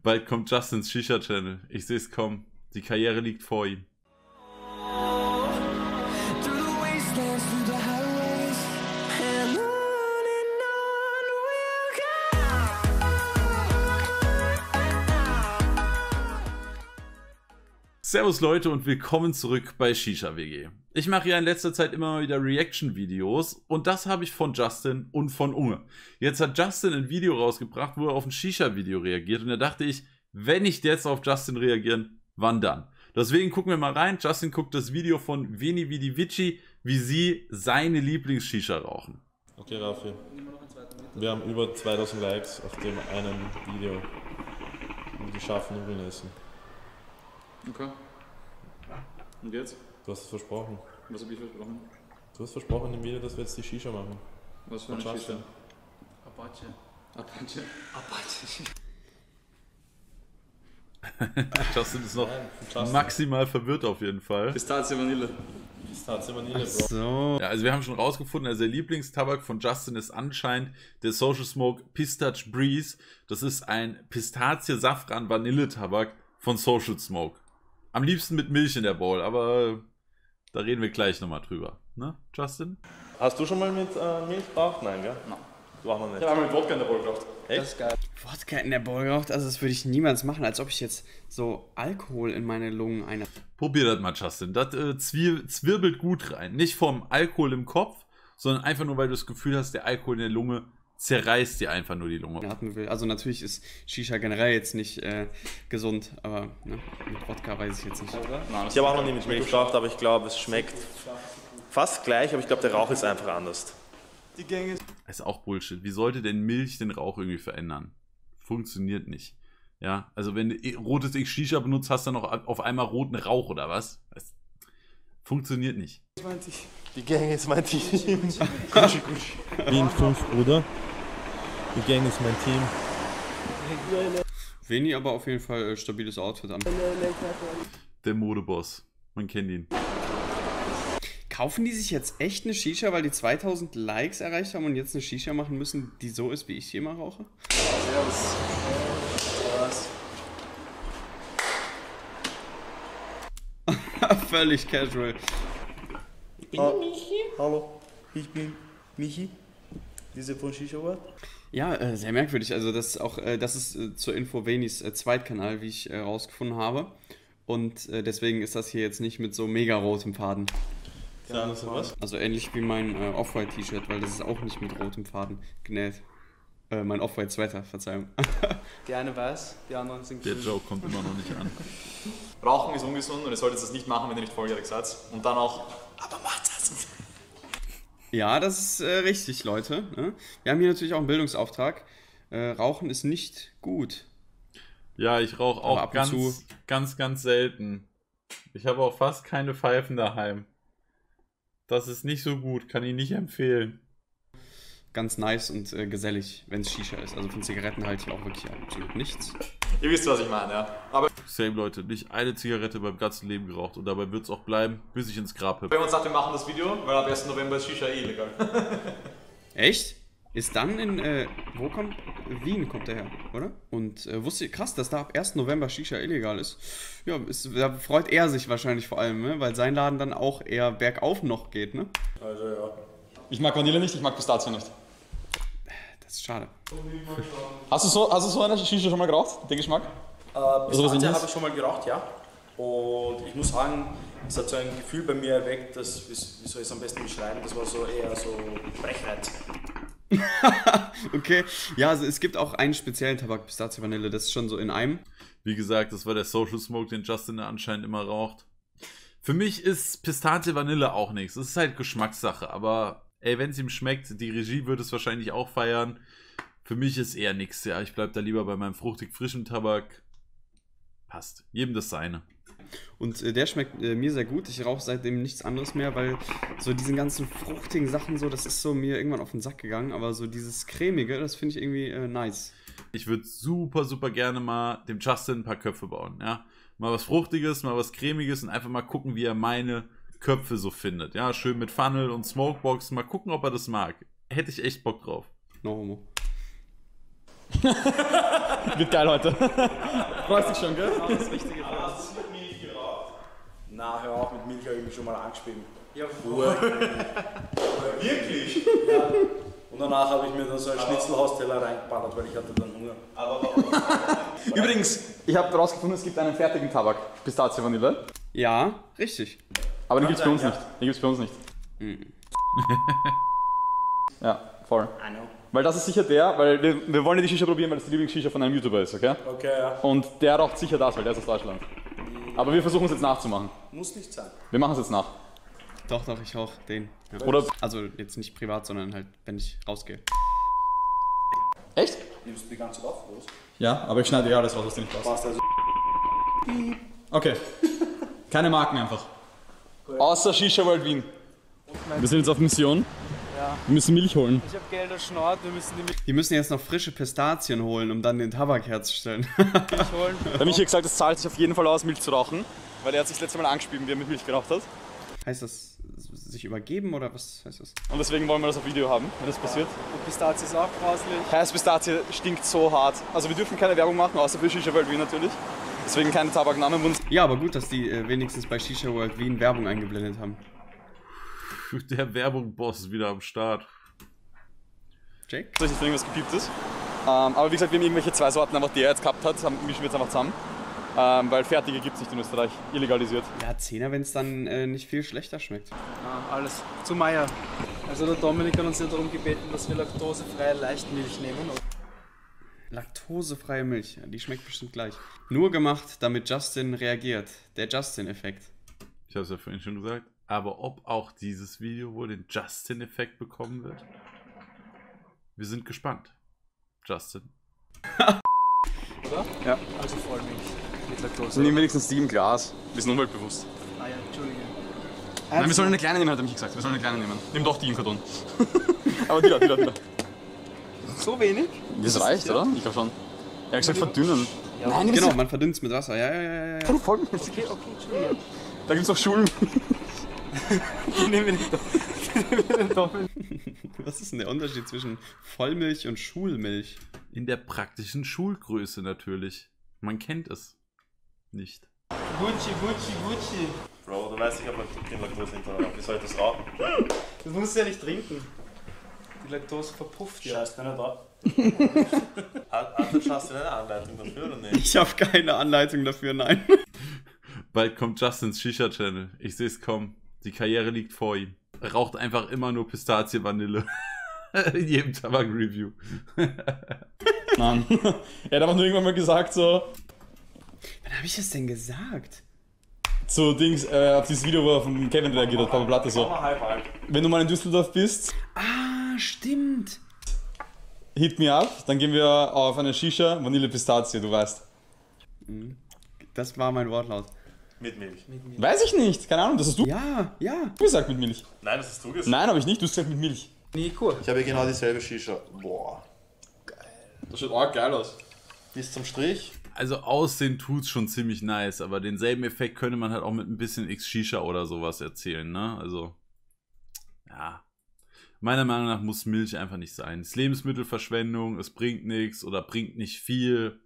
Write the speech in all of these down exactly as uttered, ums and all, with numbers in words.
Bald kommt Justins Shisha-Channel. Ich sehe es kommen. Die Karriere liegt vor ihm. Servus Leute und willkommen zurück bei Shisha W G. Ich mache ja in letzter Zeit immer mal wieder Reaction-Videos und das habe ich von Justin und von Unge. Jetzt hat Justin ein Video rausgebracht, wo er auf ein Shisha-Video reagiert und da dachte ich, wenn nicht jetzt auf Justin reagieren, wann dann? Deswegen gucken wir mal rein. Justin guckt das Video von Veni Vidi Vici, wie sie seine Lieblings-Shisha rauchen. Okay, Raffi. Wir haben über zweitausend Likes auf dem einen Video. Und die scharfen Nudeln essen. Okay. Und jetzt? Du hast es versprochen. Was habe ich versprochen? Du hast versprochen in dem Video, dass wir jetzt die Shisha machen. Was für eine Shisha? Apache. Apache. Apache. Justin ist noch Nein, maximal verwirrt auf jeden Fall. Pistazie Vanille. Pistazie Vanille, Bro. So. Ja, also wir haben schon rausgefunden, also der Lieblingstabak von Justin ist anscheinend der Social Smoke Pistache Breeze. Das ist ein Pistazie-Safran-Vanille-Tabak von Social Smoke. Am liebsten mit Milch in der Bowl, aber da reden wir gleich nochmal drüber. Ne, Justin? Hast du schon mal mit äh, Milch geraucht? Nein, gell? Nein. Du auch noch nicht. Ich habe einmal mit Wodka in der Bowl geraucht. Echt? Das ist geil. Wodka in der Bowl geraucht, also das würde ich niemals machen, als ob ich jetzt so Alkohol in meine Lungen eine... Probier das mal, Justin. Das äh, zwir zwirbelt gut rein. Nicht vom Alkohol im Kopf, sondern einfach nur, weil du das Gefühl hast, der Alkohol in der Lunge zerreißt dir einfach nur die Lunge. atmen will. Also natürlich ist Shisha generell jetzt nicht äh, gesund, aber ne, mit Wodka weiß ich jetzt nicht. Nein, Ich habe auch noch nie mit Milch geraucht, aber ich glaube, es schmeckt fast gleich, aber ich glaube, der Rauch ist einfach anders. Die Gänge... Das ist auch Bullshit. Wie sollte denn Milch den Rauch irgendwie verändern? Funktioniert nicht. Ja, also wenn du rotes X Shisha benutzt, hast du noch auf einmal roten Rauch oder was? Das funktioniert nicht. Die Gang ist mein Team. Gucci, Gucci. Wien fünf, Bruder. Die Gang ist mein Team. Veni aber auf jeden Fall äh, stabiles Outfit an. Der Modeboss. Man kennt ihn. Kaufen die sich jetzt echt eine Shisha, weil die zweitausend Likes erreicht haben und jetzt eine Shisha machen müssen, die so ist, wie ich sie immer rauche? Servus. Völlig casual. Ich bin oh. Michi. Hallo, ich bin Michi. Diese von Shisha Bar. Ja, äh, sehr merkwürdig. Also das ist auch, äh, das ist äh, zur Info Venis äh, Zweitkanal, wie ich äh, rausgefunden habe. Und äh, deswegen ist das hier jetzt nicht mit so mega rotem Faden. Ja, so was? Also ähnlich wie mein äh, Off-White-T-Shirt, weil das ist auch nicht mit rotem Faden genäht. Äh, mein Off-White-Sweater, Verzeihung. Die eine weiß, die anderen sind Der grün. Joke kommt immer noch nicht an. Rauchen ist ungesund und ihr solltet das nicht machen, wenn ihr nicht volljährig seid. Und dann auch, aber macht das! Ja, das ist äh, richtig, Leute. Ne? Wir haben hier natürlich auch einen Bildungsauftrag. Äh, Rauchen ist nicht gut. Ja, ich rauche Aber auch ab und ganz, zu- ganz, ganz selten. Ich habe auch fast keine Pfeifen daheim. Das ist nicht so gut, kann ich nicht empfehlen. Ganz nice und äh, gesellig, wenn es Shisha ist. Also von Zigaretten halte ich auch wirklich absolut nichts. Ihr wisst, was ich meine, ja. Aber Same Leute, nicht eine Zigarette beim ganzen Leben geraucht und dabei wird es auch bleiben, bis ich ins Grab hüpfe. wenn man sagt, wir machen das Video, weil ab ersten November ist Shisha eh illegal. Echt? Ist dann in, äh, wo kommt, Wien kommt der her, oder? Und äh, wusste ich, krass, dass da ab ersten November Shisha illegal ist. Ja, ist, da freut er sich wahrscheinlich vor allem, ne? Weil sein Laden dann auch eher bergauf noch geht, ne? Also ja. Ich mag Vanille nicht, ich mag Pistazie nicht. Das ist schade. Hast du so, hast du so eine Shisha schon mal geraucht, den Geschmack? Äh, was Pistazie ist? habe ich schon mal geraucht, ja. Und ich muss sagen, es hat so ein Gefühl bei mir erweckt, dass, wie, wie soll ich es am besten beschreiben, das war so eher so Brechreiz. Okay, ja, also es gibt auch einen speziellen Tabak, Pistazie Vanille, das ist schon so in einem. Wie gesagt, das war der Social Smoke, den Justin anscheinend immer raucht. Für mich ist Pistazie Vanille auch nichts. Das ist halt Geschmackssache, aber ey, wenn es ihm schmeckt, die Regie würde es wahrscheinlich auch feiern. Für mich ist eher nichts, ja. Ich bleib da lieber bei meinem fruchtig frischen Tabak. Passt. Jedem das seine. Und äh, der schmeckt äh, mir sehr gut. Ich rauche seitdem nichts anderes mehr, weil so diesen ganzen fruchtigen Sachen so, das ist so mir irgendwann auf den Sack gegangen. Aber so dieses cremige, das finde ich irgendwie äh, nice. Ich würde super, super gerne mal dem Justin ein paar Köpfe bauen, ja. Mal was Fruchtiges, mal was Cremiges und einfach mal gucken, wie er meine Köpfe so findet. Ja, schön mit Funnel und Smokebox. Mal gucken, ob er das mag. Hätte ich echt Bock drauf. No homo. Wird geil heute. Freust dich schon, gell? Genau das Richtige für uns. Hast du mit Milch geraucht? Na, hör auf, mit Milch habe ich mich schon mal angespielt. Ja, wirklich? Ja. Und danach habe ich mir dann so einen Schnitzelhausteller reingeballert, weil ich hatte dann Hunger. Aber warum? Übrigens, ich habe herausgefunden, es gibt einen fertigen Tabak. Pistazie Vanille. Ja, richtig. Aber den gibt es bei uns nicht. Den gibt es bei uns nicht. Mhm. Ja, voll. Weil das ist sicher der, weil wir, wir wollen ja die Shisha probieren, weil das die Lieblings-Shisha von einem YouTuber ist, okay? Okay, ja. Und der raucht sicher das, weil der ist aus Deutschland. Aber wir versuchen es jetzt nachzumachen. Muss nicht sein. Wir machen es jetzt nach. Doch, doch, ich rauche den. Ja. Oder? Also jetzt nicht privat, sondern halt, wenn ich rausgehe. Echt? Nimmst du die ganze Zeit auf, los? Ja, aber ich schneide eh alles raus, was dir nicht passt. Passt also. Okay. Keine Marken einfach. Außer Shisha World Wien. Wir sind jetzt auf Mission. Ja. Wir müssen Milch holen. Ich hab Geld erschnort, wir müssen die Milch Die müssen jetzt noch frische Pistazien holen, um dann den Tabak herzustellen. holen. Der Michi hat gesagt, es zahlt sich auf jeden Fall aus, Milch zu rauchen. Weil er hat sich das letzte Mal angespielt, wie er mit Milch geraucht hat. Heißt das sich übergeben oder was heißt das? Und deswegen wollen wir das auf Video haben, wenn das passiert. Und Pistazie ist auch grauslich. Heiß Pistazie stinkt so hart. Also wir dürfen keine Werbung machen, außer für Shisha World Wien natürlich. Deswegen keine Tabaknamen. Ja, aber gut, dass die äh, wenigstens bei Shisha World Wien Werbung eingeblendet haben. Der Werbung-Boss ist wieder am Start. Jake? Ich weiß nicht, wenn irgendwas gepiept ist. Ähm, aber wie gesagt, wir haben irgendwelche zwei Sorten, einfach die er jetzt gehabt hat, haben, mischen wir jetzt einfach zusammen. Ähm, weil fertige gibt es nicht in Österreich, illegalisiert. Ja, Zehner, wenn es dann äh, nicht viel schlechter schmeckt. Ah, alles zu Meier. Also der Dominik hat uns ja darum gebeten, dass wir laktosefreie Leichtmilch nehmen. Laktosefreie Milch, ja, die schmeckt bestimmt gleich. Nur gemacht, damit Justin reagiert. Der Justin-Effekt. Ich habe es ja vorhin schon gesagt. Aber ob auch dieses Video wohl den Justin-Effekt bekommen wird? Wir sind gespannt. Justin. Oder? Ja. Also Vollmilch mit Laktose. Nimm wenigstens die im Glas. Wir sind umweltbewusst. Ah ja, Entschuldige. Nein, wir sollen eine kleine nehmen, hat er mich gesagt. Wir sollen eine kleine nehmen. Nimm doch die im Karton. Aber die da, die da, die da. So wenig? Das reicht, oder? Ich glaube schon. Er hat gesagt, verdünnen. Ja, Nein, Genau, man verdünnt es mit Wasser. Ja, ja, ja, ja. ja. Vollmilch. Okay, okay, Entschuldige. Da gibt es noch Schulen. Die nehmen wir nicht. Die nehmen wir den Dominik. Was ist denn der Unterschied zwischen Vollmilch und Schulmilch? In der praktischen Schulgröße natürlich. Man kennt es nicht. Gucci, Gucci, Gucci. Bro, du weißt, ich habe kein Laktoseintolerant. Wie soll ich das rauchen? Das musst du ja nicht trinken. Die Laktose verpufft ja. Scheiß keiner da. Hat, hat der Justin eine Anleitung dafür oder nicht? Ich habe keine Anleitung dafür, nein. Bald kommt Justins Shisha-Channel. Ich sehe es kommen. Die Karriere liegt vor ihm. Er raucht einfach immer nur Pistazie Vanille. In jedem Tabak-Review. Mann. Er hat aber nur irgendwann mal gesagt so... Wann habe ich das denn gesagt? So Dings, äh, auf dieses Video, wo er von Kevin reagiert hat, Papa Platte so. Wenn du mal in Düsseldorf bist, Ah, stimmt. hit me up, dann gehen wir auf eine Shisha, Vanille Pistazie, du weißt. Das war mein Wortlaut. Mit Milch. Weiß ich nicht, keine Ahnung, das hast du Ja, ja. gesagt mit Milch. Nein, das hast du gesagt. Nein, habe ich nicht, du hast gesagt mit Milch. Nico. Ich habe genau dieselbe Shisha. Boah. Das schaut arg geil aus. Bis zum Strich. Also aussehen tut's schon ziemlich nice, aber denselben Effekt könnte man halt auch mit ein bisschen X-Shisha oder sowas erzählen, ne? Also, ja. Meiner Meinung nach muss Milch einfach nicht sein. Es ist Lebensmittelverschwendung, es bringt nichts oder bringt nicht viel.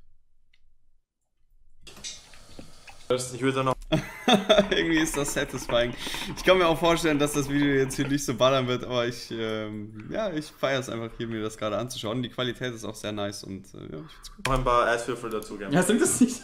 Ich würde noch. Irgendwie ist das satisfying. Ich kann mir auch vorstellen, dass das Video jetzt hier nicht so ballern wird, aber ich, ähm, ja, ich feiere es einfach hier, mir das gerade anzuschauen. Die Qualität ist auch sehr nice und äh, ja, ich find's gut. Noch ein paar Eiswürfel dazugeben. Ja, sag das nicht.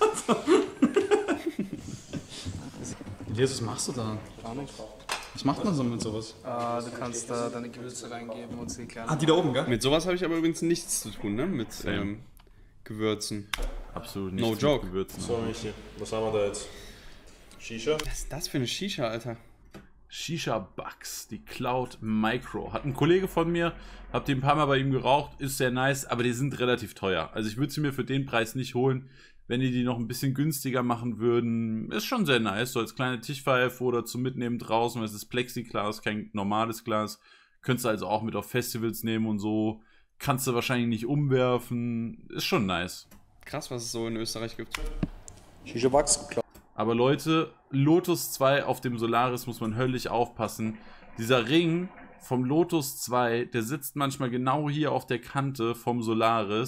Jesus, was machst du da? Gar nicht. Was macht man so mit sowas? Ah, du kannst da deine Gewürze reingeben und sie klein. Ah, die da oben, gell? Mit sowas habe ich aber übrigens nichts zu tun, ne? Mit ähm, Gewürzen. Absolut No nicht. joke. Gewürzen. So, Michi, was haben wir da jetzt? Shisha? Was ist das für eine Shisha, Alter? Shisha Bucks, die Cloud Micro. Hat ein Kollege von mir, hab die ein paar Mal bei ihm geraucht, ist sehr nice, aber die sind relativ teuer. Also ich würde sie mir für den Preis nicht holen. Wenn die die noch ein bisschen günstiger machen würden, ist schon sehr nice. So als kleine Tischpfeife oder zum Mitnehmen draußen, weil es ist Plexiglas, kein normales Glas. Könntest du also auch mit auf Festivals nehmen und so. Kannst du wahrscheinlich nicht umwerfen. Ist schon nice. Krass, was es so in Österreich gibt. Shisha Bucks, klar. Aber Leute, Lotus zwei auf dem Solaris muss man höllisch aufpassen. Dieser Ring vom Lotus zwei, der sitzt manchmal genau hier auf der Kante vom Solaris.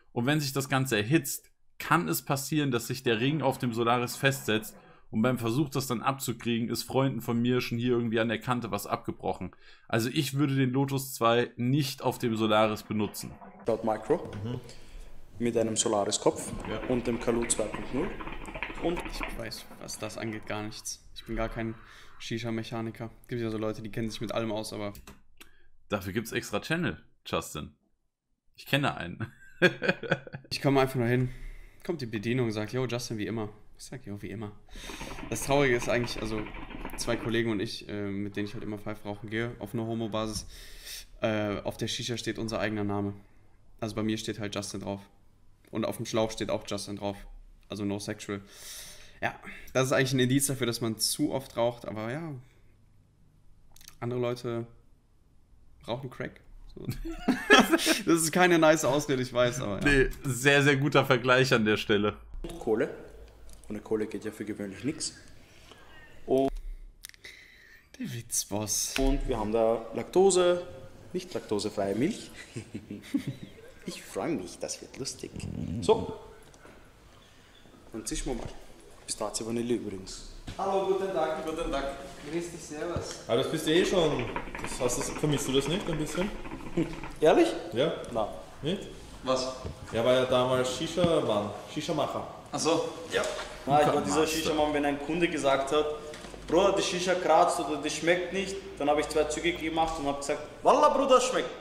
Und wenn sich das Ganze erhitzt, kann es passieren, dass sich der Ring auf dem Solaris festsetzt und beim Versuch, das dann abzukriegen, ist Freunden von mir schon hier irgendwie an der Kante was abgebrochen. Also ich würde den Lotus zwei nicht auf dem Solaris benutzen. Laut Micro mhm. mit einem Solaris-Kopf ja. und dem Kalu zwei Punkt null. Und ich weiß, was das angeht, gar nichts. Ich bin gar kein Shisha-Mechaniker. Es gibt ja so Leute, die kennen sich mit allem aus, aber... Dafür gibt es extra Channel, Justin. Ich kenne einen. Ich komme einfach nur hin. Kommt die Bedienung und sagt, yo, Justin, wie immer. Ich sag, yo, wie immer. Das Traurige ist eigentlich, also zwei Kollegen und ich, äh, mit denen ich halt immer Pfeife rauchen gehe, auf einer Homo-Basis, äh, auf der Shisha steht unser eigener Name. Also bei mir steht halt Justin drauf. Und auf dem Schlauch steht auch Justin drauf. Also no sexual. Ja, das ist eigentlich ein Indiz dafür, dass man zu oft raucht, aber ja, andere Leute rauchen Crack. So. Das ist keine nice Ausrede, ich weiß, aber ja. Nee, sehr, sehr guter Vergleich an der Stelle. Kohle. Ohne Kohle geht ja für gewöhnlich nichts. Der Witzboss. Und wir haben da Laktose, nicht laktosefreie Milch. Ich freue mich, das wird lustig. So. Dann zischen wir mal. Pistazie Vanille übrigens. Hallo, guten Tag. Guten Tag. Grüß dich, servus. Aber das bist du eh schon. Das hast du, vermisst du das nicht ein bisschen? Ehrlich? Ja? Nein. Nicht? Was? Er war ja damals Shisha-Mann, Shisha-Macher. Achso. Ja. Nein, ich war dieser Shisha-Mann, wenn ein Kunde gesagt hat, Bruder, die Shisha kratzt oder die schmeckt nicht, dann habe ich zwei Züge gemacht und habe gesagt, Wallah, Bruder, schmeckt.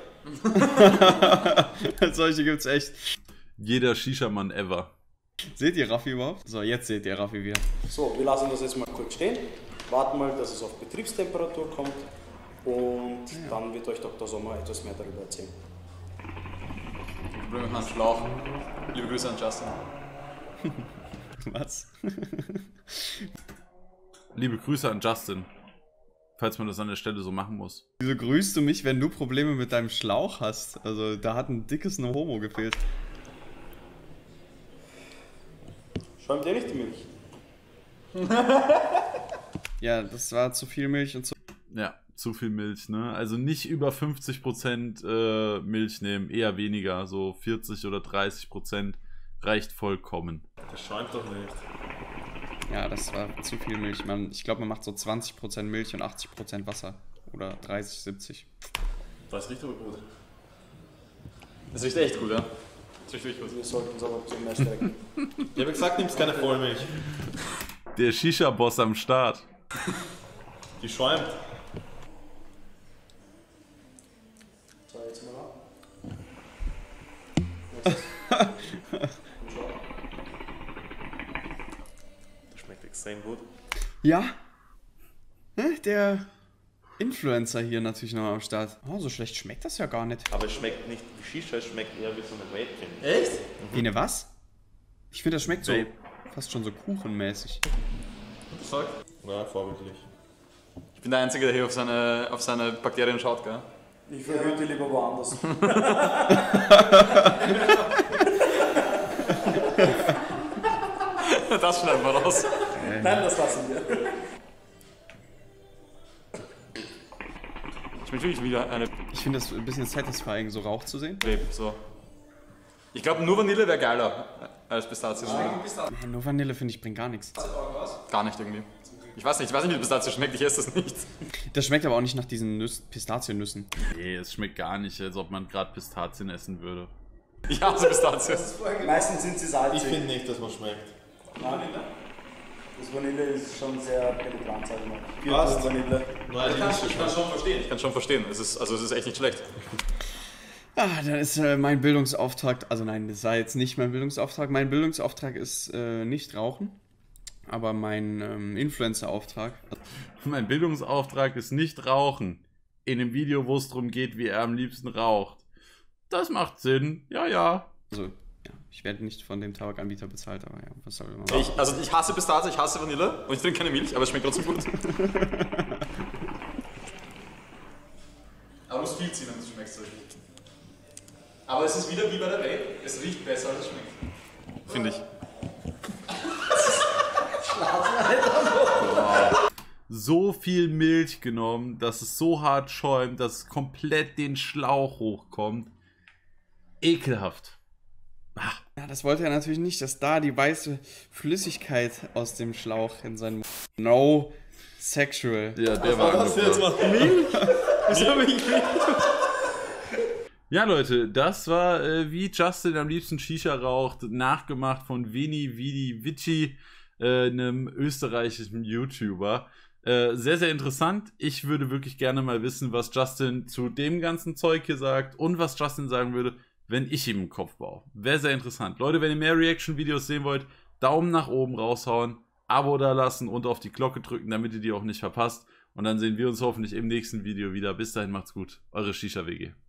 Solche gibt's echt. Jeder Shisha-Mann ever. Seht ihr Raffi überhaupt? So, jetzt seht ihr Raffi wieder. So, wir lassen das jetzt mal kurz stehen. Warten mal, dass es auf Betriebstemperatur kommt. Und ja. dann wird euch Doktor Sommer etwas mehr darüber erzählen. Problem mit Hans Schlauch. Liebe Grüße an Justin. Was? Liebe Grüße an Justin. Falls man das an der Stelle so machen muss. Wieso grüßt du mich, wenn du Probleme mit deinem Schlauch hast? Also, da hat ein dickes No-Homo gefehlt. Schäumt ihr nicht die Milch? Ja, das war zu viel Milch und zu... Ja, zu viel Milch, ne? Also nicht über fünfzig Prozent äh, Milch nehmen, eher weniger. So vierzig oder dreißig Prozent reicht vollkommen. Das schäumt doch nicht. Ja, das war zu viel Milch. Man, ich glaube, man macht so zwanzig Prozent Milch und achtzig Prozent Wasser. Oder dreißig, siebzig. Das riecht aber gut. Das riecht echt gut, ja? Das riecht wirklich gut. Wir sollten uns aber zum mehr strecken. Ich habe gesagt, nimmst keine Vollmilch. Der Shisha-Boss am Start. Die schäumt. So, jetzt mal ab. Das schmeckt extrem gut. Ja. Der Influencer hier natürlich noch am Start. Oh, so schlecht schmeckt das ja gar nicht. Aber es schmeckt nicht wie Shisha, es schmeckt eher wie so eine Vape, finde ich. Echt? Mhm. Wie eine was? Ich finde, das schmeckt so fast schon so kuchenmäßig. Fuck. Ja, vorbildlich. Ich bin der Einzige, der hier auf seine, auf seine Bakterien schaut, gell? Ich verhüte lieber woanders. Das schneiden wir raus. Nein, das lassen wir. Ich bin wirklich wieder eine Ich finde das ein bisschen satisfying, so Rauch zu sehen. Vape, so. Ich glaube, nur Vanille wäre geiler als Pistazie. Nee, nur Vanille, finde ich, bringt gar nichts. Gar nicht irgendwie. Ich weiß nicht, ich weiß nicht, wie Pistazie schmeckt, ich esse das nicht. Das schmeckt aber auch nicht nach diesen Nüssen, Pistaziennüssen. Nee, es schmeckt gar nicht, als ob man gerade Pistazien essen würde. Ich hasse Pistazie. Meistens sind sie salzig. Ich finde nicht, dass man schmeckt. Nein, das Vanille ist schon sehr penetrant, sag ich mal. Was? Vanille. Nein, Ich kann, ich kann schon verstehen. Ich kann schon verstehen. Es ist, also es ist echt nicht schlecht. Ah, dann ist äh, mein Bildungsauftrag, also nein, das war jetzt nicht mein Bildungsauftrag. Mein Bildungsauftrag ist äh, nicht rauchen, aber mein ähm, Influencer-Auftrag. Mein Bildungsauftrag ist nicht rauchen. In dem Video, wo es darum geht, wie er am liebsten raucht. Das macht Sinn, ja, ja. Also, ja, ich werde nicht von dem Tabakanbieter bezahlt, aber ja, was soll man machen? Ich, also ich hasse Pistazie, ich hasse Vanille und ich trinke keine Milch, aber es schmeckt trotzdem gut. Aber du musst viel ziehen, damit es schmeckt. Aber es ist wieder wie bei der Vape, es riecht besser als es schmeckt. Finde ich. So viel Milch genommen, dass es so hart schäumt, dass es komplett den Schlauch hochkommt. Ekelhaft. Ja, das wollte er natürlich nicht, dass da die weiße Flüssigkeit aus dem Schlauch in seinen... No sexual. Ja, der war Was jetzt macht Milch? Wieso hab ich Milch? Ja, Leute, das war, äh, wie Justin am liebsten Shisha raucht, nachgemacht von Vini Vidi Vici, äh, einem österreichischen YouTuber. Äh, sehr, sehr interessant. Ich würde wirklich gerne mal wissen, was Justin zu dem ganzen Zeug hier sagt und was Justin sagen würde, wenn ich ihm einen Kopf baue. Wäre sehr interessant. Leute, wenn ihr mehr Reaction-Videos sehen wollt, Daumen nach oben raushauen, Abo da lassen und auf die Glocke drücken, damit ihr die auch nicht verpasst. Und dann sehen wir uns hoffentlich im nächsten Video wieder. Bis dahin, macht's gut. Eure Shisha W G.